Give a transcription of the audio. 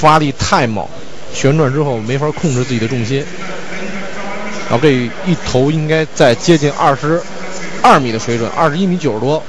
发力太猛，旋转之后没法控制自己的重心。然后这一头应该在接近22米的水准，21米90多。